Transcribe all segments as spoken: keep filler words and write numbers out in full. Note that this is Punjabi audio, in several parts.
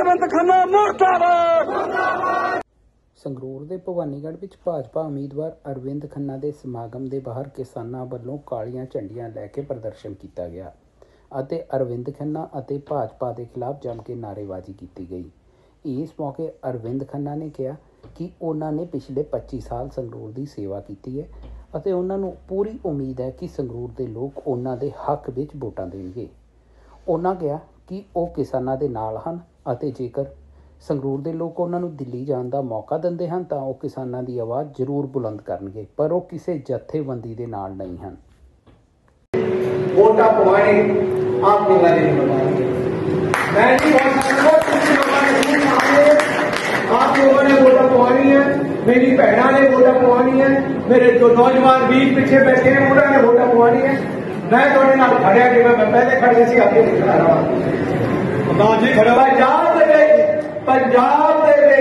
ਅਰਵਿੰਦ ਖੰਨਾ ਮੁਰਦਾਬਾਦ। ਸੰਗਰੂਰ ਦੇ ਭਵਾਨੀਗੜ੍ਹ ਵਿੱਚ ਭਾਜਪਾ ਉਮੀਦਵਾਰ ਅਰਵਿੰਦ ਖੰਨਾ ਦੇ ਸਮਾਗਮ ਦੇ ਬਾਹਰ ਕਿਸਾਨਾਂ ਵੱਲੋਂ ਕਾਲੀਆਂ ਝੰਡੀਆਂ ਲੈ ਕੇ ਪ੍ਰਦਰਸ਼ਨ ਕੀਤਾ ਗਿਆ ਅਤੇ ਅਰਵਿੰਦ ਖੰਨਾ ਅਤੇ ਭਾਜਪਾ ਦੇ ਖਿਲਾਫ ਜੰਮ ਕੇ ਨਾਅਰੇਬਾਜ਼ੀ ਕੀਤੀ ਗਈ। ਇਸ ਮੌਕੇ ਅਰਵਿੰਦ ਖੰਨਾ ਨੇ ਕਿਹਾ ਕਿ ਉਹਨਾਂ ਨੇ ਪਿਛਲੇ ਪੱਚੀ ਸਾਲ ਸੰਗਰੂਰ ਦੀ ਸੇਵਾ ਕੀਤੀ ਹੈ ਅਤੇ ਉਹਨਾਂ ਨੂੰ ਪੂਰੀ ਉਮੀਦ ਹੈ ਕਿ ਸੰਗਰੂਰ ਦੇ ਲੋਕ ਉਹਨਾਂ ਦੇ ਹੱਕ ਵਿੱਚ ਵੋਟਾਂ ਦੇਣਗੇ। ਉਹਨਾਂ ਕਿਹਾ ਕਿ ਉਹ ਕਿਸਾਨਾਂ ਦੇ ਨਾਲ ਹਨ ਅਤੇ ਜੇਕਰ ਸੰਗਰੂਰ ਦੇ ਲੋਕ ਉਹਨਾਂ ਨੂੰ ਦਿੱਲੀ ਜਾਣ ਦਾ ਮੌਕਾ ਦਿੰਦੇ ਹਨ ਤਾਂ ਉਹ ਕਿਸਾਨਾਂ ਦੀ ਆਵਾਜ਼ ਜ਼ਰੂਰ ਬੁਲੰਦ ਕਰਨਗੇ, ਪਰ ਉਹ ਕਿਸੇ ਜਥੇਬੰਦੀ ਦੇ ਨਾਲ ਨਹੀਂ ਹਨ। वोटा पवाने आप लोग मैं नहीं बोल सकता, आप लोगों ने वोटा पवानी है, मेरी बहना ने वोटा पवानी है, मेरे जो नौजवान वीर पीछे बैठे हैं उन्होंने वोटा पवानी है। मैं थोड़े नाल खड़िया कि मैं पहले खड़े से अगे खड़ा रहा जी खड़ा पंजाब दे पंजाब दे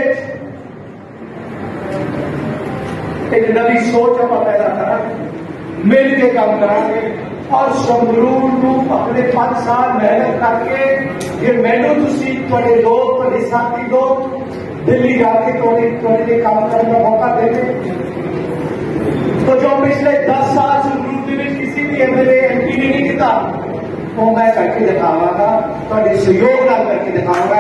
एक नवी सोच आप पैदा करा, मिल के काम करांगे और संगरूर को अपने पांच साल मेहनत करके ये मैनू तुसी थोड़े लोग थोड़े साथी लोग दिल्ली जाके थोड़े थोड़े काम करने का मौका देते, तो जो पिछले दस साल संगरूर के किसी भी एमएलए एमपी ने नहीं किया वो मैं करके दिखावागा, थोड़े सहयोग नाल करके दिखावागा।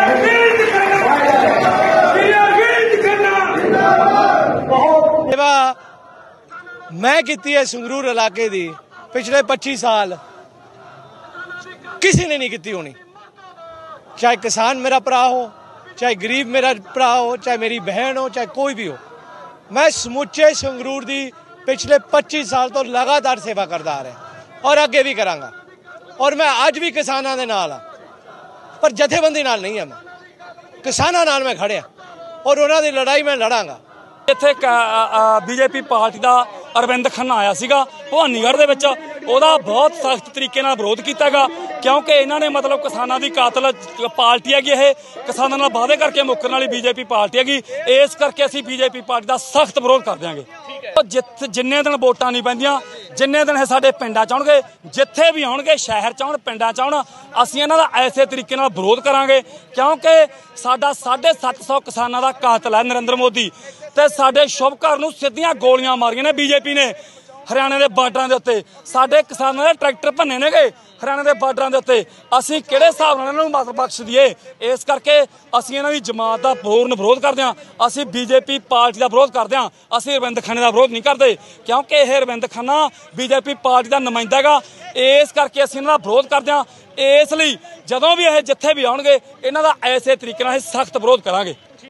मैं की है संगरूर इलाके दी पिछले पच्ची साल किसी ने नहीं की होनी, चाहे किसान मेरा भरा हो, चाहे गरीब मेरा भरा हो, चाहे मेरी बहन हो, चाहे कोई भी हो। मैं समुचे संगरूर की पिछले पच्ची साल तो लगातार सेवा करता आ रहा और अगे भी करांगा, और मैं अज भी किसानों के नाल हाँ, पर जथेबंदी नाल नहीं है। मैं किसानों नाल मैं खड़िया और उन्होंने दी लड़ाई मैं लड़ांगा। ਇੱਥੇ ਬੀਜੇਪੀ ਪਾਰਟੀ ਦਾ ਅਰਵਿੰਦ ਖੰਨਾ ਆਇਆ ਸੀਗਾ ਭਵਾਨੀਗੜ੍ਹ ਦੇ ਵਿੱਚ, ਉਹਦਾ ਬਹੁਤ ਸਖਤ ਤਰੀਕੇ ਨਾਲ ਵਿਰੋਧ ਕੀਤਾ ਗਾ, ਕਿਉਂਕਿ ਇਹਨਾਂ ਨੇ ਮਤਲਬ ਕਿਸਾਨਾਂ ਦੀ ਕਾਤਲ ਪਾਰਟੀ ਹੈਗੀ, ਇਹ ਕਿਸਾਨਾਂ ਨਾਲ ਵਾਅਦੇ ਕਰਕੇ ਮੁੱਕਰਨ ਵਾਲੀ ਬੀਜੇਪੀ ਪਾਰਟੀ ਹੈਗੀ। ਇਸ ਕਰਕੇ ਅਸੀਂ ਬੀਜੇਪੀ ਪਾਰਟੀ ਦਾ ਸਖਤ ਵਿਰੋਧ ਕਰ ਦਿਆਂਗੇ। ਜਿੱਥੇ ਜਿੰਨੇ ਦਿਨ ਵੋਟਾਂ ਨਹੀਂ ਪੈਂਦੀਆਂ, ਜਿੰਨੇ ਦਿਨ ਇਹ ਸਾਡੇ ਪਿੰਡਾਂ 'ਚ ਆਉਣਗੇ, ਜਿੱਥੇ ਵੀ ਆਉਣਗੇ, ਸ਼ਹਿਰ 'ਚ ਆਉਣ, ਪਿੰਡਾਂ 'ਚ ਆਉਣ, ਅਸੀਂ ਇਹਨਾਂ ਦਾ ਐਸੇ ਤਰੀਕੇ ਨਾਲ ਵਿਰੋਧ ਕਰਾਂਗੇ, ਕਿਉਂਕਿ ਸਾਡਾ ਸਾਢੇ ਸੱਤ ਸੌ ਕਿਸਾਨਾਂ ਦਾ ਕਾਤਲ ਹੈ ਨਰਿੰਦਰ ਮੋਦੀ, ਤੇ ਸਾਡੇ ਸ਼ੁਭ ਘਰ ਨੂੰ ਸਿੱਧੀਆਂ ਗੋਲੀਆਂ ਮਾਰੀਆਂ ਨੇ ਬੀਜੇਪੀ ਨੇ ਹਰਿਆਣੇ ਦੇ ਬਾਰਡਰਾਂ ਦੇ ਉੱਤੇ। ਸਾਡੇ ਕਿਸਾਨਾਂ ਦੇ ਟਰੈਕਟਰ ਭੰਨੇ ਨੇਗੇ ਹਰਿਆਣੇ ਦੇ ਬਾਰਡਰਾਂ ਦੇ ਉੱਤੇ, ਅਸੀਂ ਕਿਹੜੇ ਹਿਸਾਬ ਨਾਲ ਇਹਨਾਂ ਨੂੰ ਮਤ ਬਖਸ਼ ਦਈਏ। ਇਸ ਕਰਕੇ ਅਸੀਂ ਇਹਨਾਂ ਦੀ ਜਮਾਤ ਦਾ ਪੂਰਨ ਵਿਰੋਧ ਕਰਦੇ ਹਾਂ, ਅਸੀਂ ਬੀਜੇਪੀ ਪਾਰਟੀ ਦਾ ਵਿਰੋਧ ਕਰਦੇ ਹਾਂ, ਅਸੀਂ ਅਰਵਿੰਦ ਖੰਨੇ ਦਾ ਵਿਰੋਧ ਨਹੀਂ ਕਰਦੇ, ਕਿਉਂਕਿ ਇਹ ਅਰਵਿੰਦ ਖੰਨਾ ਬੀਜੇਪੀ ਪਾਰਟੀ ਦਾ ਨੁਮਾਇੰਦਾ ਹੈਗਾ। ਇਸ ਕਰਕੇ ਅਸੀਂ ਇਹਨਾਂ ਦਾ ਵਿਰੋਧ ਕਰਦੇ ਹਾਂ। ਇਸ ਲਈ ਜਦੋਂ ਵੀ ਇਹ ਜਿੱਥੇ ਵੀ ਆਉਣਗੇ ਇਹਨਾਂ ਦਾ ਐਸੇ ਤਰੀਕੇ ਨਾਲ ਅਸੀਂ ਸਖਤ ਵਿਰੋਧ ਕਰਾਂਗੇ।